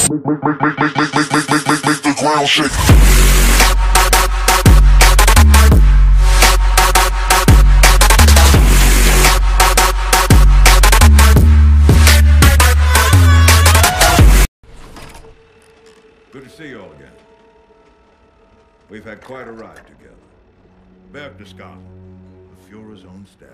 Make the ground shake. Good to see you all again. We've had quite a ride together. Berchtesgaden, the Fuhrer's own stash.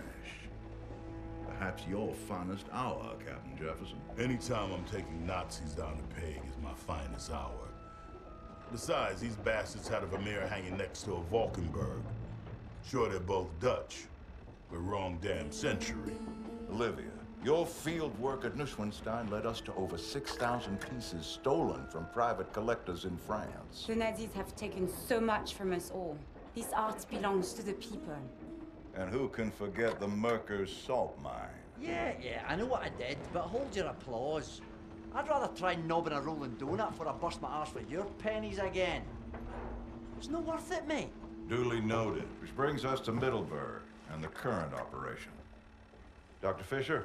Perhaps your finest hour, Captain Jefferson. Anytime I'm taking Nazis down the peg is my finest hour. Besides, these bastards had a Vermeer hanging next to a Valkenburg. Sure, they're both Dutch, but wrong damn century. Olivia, your field work at Neuschwanstein led us to over 6,000 pieces stolen from private collectors in France. The Nazis have taken so much from us all. This art belongs to the people. And who can forget the Merkers salt mine? Yeah, I know what I did, but hold your applause. I'd rather try knobbing a rolling donut before I bust my arse for your pennies again. It's not worth it, mate. Duly noted. Which brings us to Middleburg and the current operation. Dr. Fisher?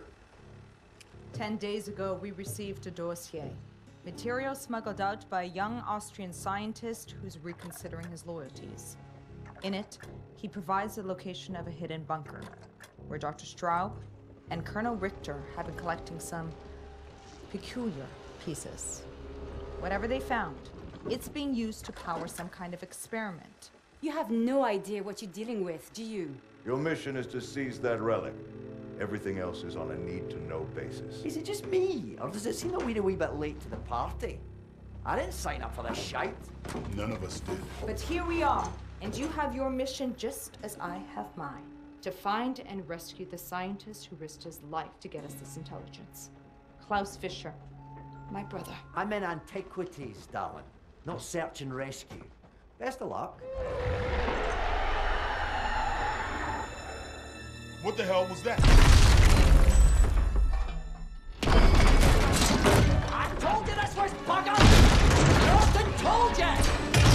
10 days ago, we received a dossier. Material smuggled out by a young Austrian scientist who's reconsidering his loyalties. In it, he provides the location of a hidden bunker, where Dr. Straub and Colonel Richter have been collecting some peculiar pieces. Whatever they found, it's being used to power some kind of experiment. You have no idea what you're dealing with, do you? Your mission is to seize that relic. Everything else is on a need-to-know basis. Is it just me, or does it seem that we're a wee bit late to the party? I didn't sign up for this shite. None of us did. But here we are, and you have your mission just as I have mine. To find and rescue the scientist who risked his life to get us this intelligence. Klaus Fischer, my brother. I'm in antiquities, darling, not search and rescue. Best of luck. What the hell was that? I told you this was bugger! Austin told you!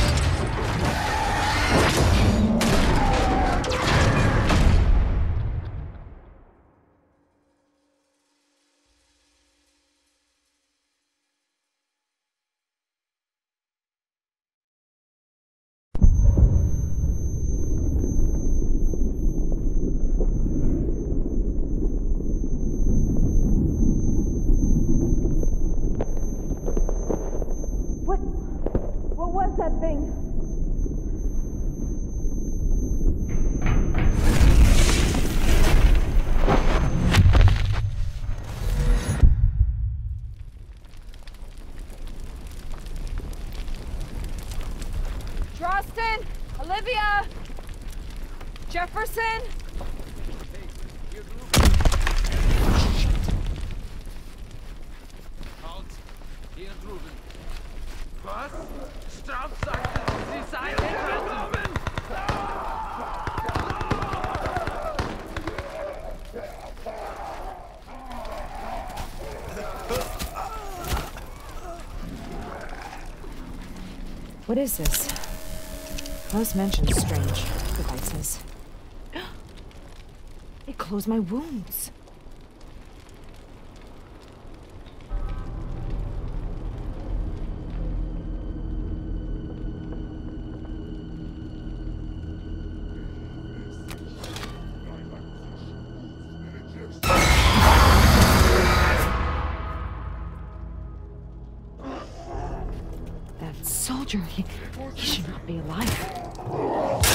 What was that thing? Charleston, Olivia, Jefferson. Halt! Hier drüben. Was? Straub sagte, Sie seien hier drüben! What is this? Most mentioned strange, the guide says. It closed my wounds. That soldier, he should not be alive.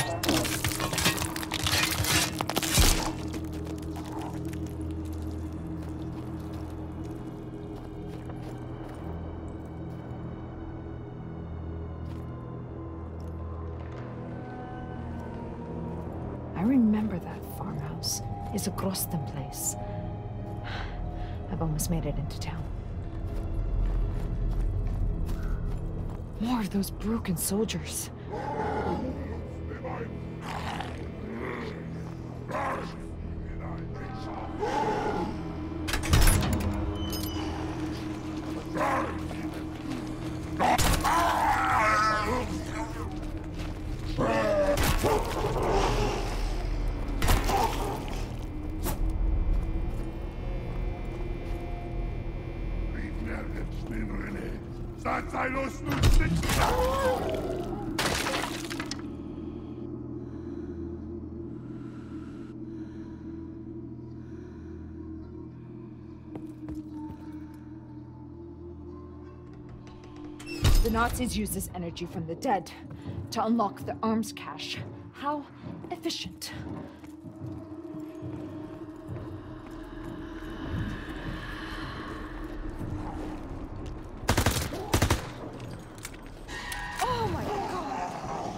I remember that farmhouse. It's a Grosten place. I've almost made it into town. More of those broken soldiers. The Nazis use this energy from the dead to unlock the arms cache. How efficient. Oh my god!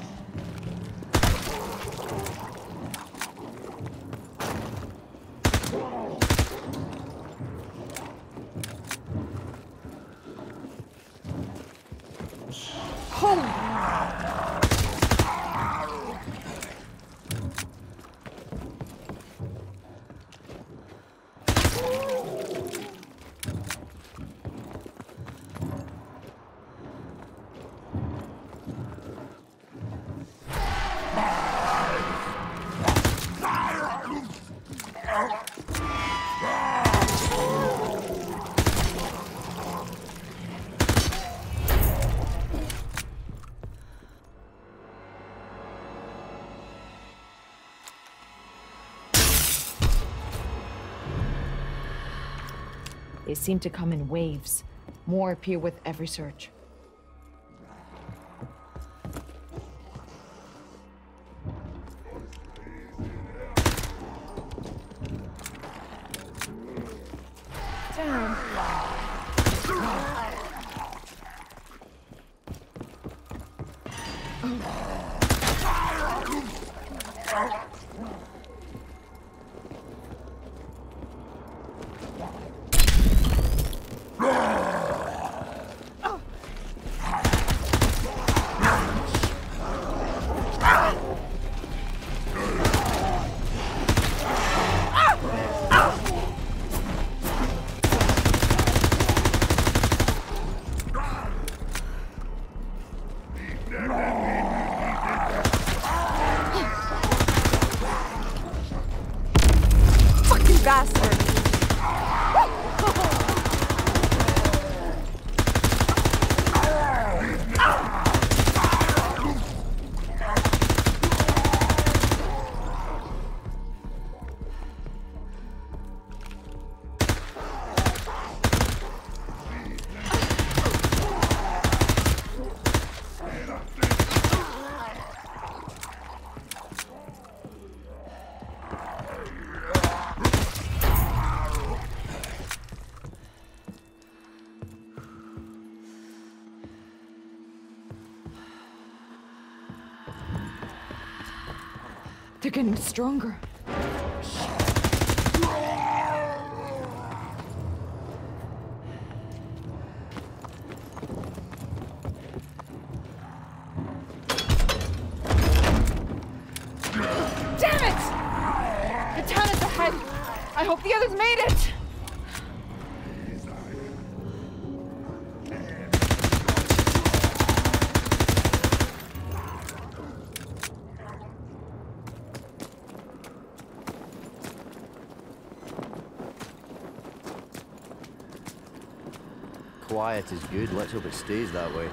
They seem to come in waves. More appear with every search. Damn. Bastard! They're getting stronger. Damn it! The town is ahead. I hope the others made it. Quiet is good, let's hope it stays that way.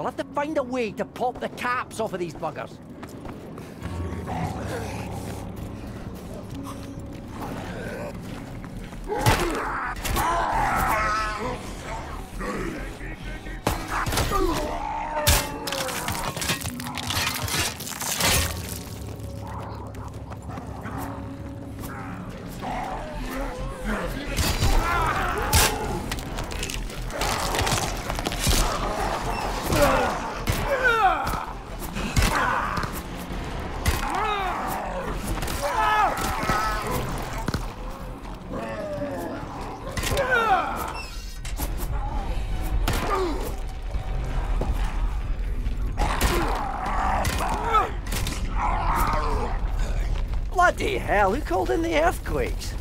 We'll have to find a way to pop the caps off of these buggers. Bloody hell, who called in the earthquakes?